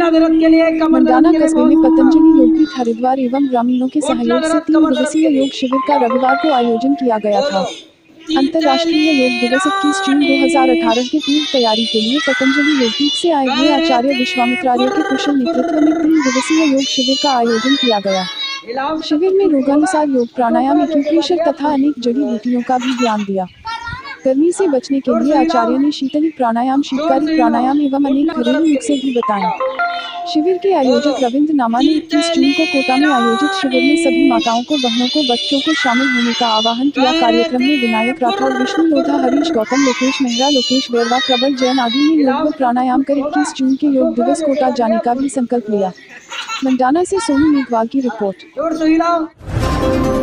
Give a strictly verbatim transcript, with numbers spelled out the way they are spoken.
मंडाना कस्बे में पतंजलि योगपीठ हरिद्वार एवं ग्रामीणों के सहयोग से तीन दिवसीय योग शिविर का रविवार को आयोजन किया गया था। अंतर्राष्ट्रीय योग दिवस इक्कीस जून दो हज़ार अठारह की पूर्व तैयारी के लिए पतंजलि योगपीठ से आए हुए आचार्य विश्वामित्रार्य के कुशल नेतृत्व में तीन दिवसीय योग शिविर का आयोजन किया गया। शिविर में रोगानुसार योग, प्राणायाम, एक्यूप्रेशर तथा अनेक जड़ी बूटियों का भी ज्ञान दिया। गर्मी से बचने के लिए आचार्य ने शीतली प्राणायाम, शीतकारी प्राणायाम एवं अनेक घरेलू नुस्खे भी बताए। शिविर के आयोजक रविंद्र नामा ने इक्कीस जून को कोटा में आयोजित शिविर में सभी माताओं को, बहनों को, बच्चों को शामिल होने का आह्वान किया। कार्यक्रम में विनायक राठौड़, विष्णु लोधा, हरीश गौतम, लोकेश मेहरा, लोकेश बेरवा, प्रबल जैन आदि ने योग व प्राणायाम कर इक्कीस जून के योग दिवस कोटा जाने का भी संकल्प लिया। मंडाना से सोनू मेघवाल की रिपोर्ट।